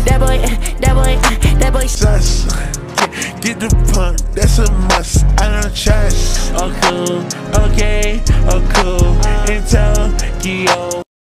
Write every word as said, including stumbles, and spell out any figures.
That boy, that boy, that boy. Sus, get, get the pump, that's a must. I don't trust. Oh cool, okay, oh cool. In Tokyo.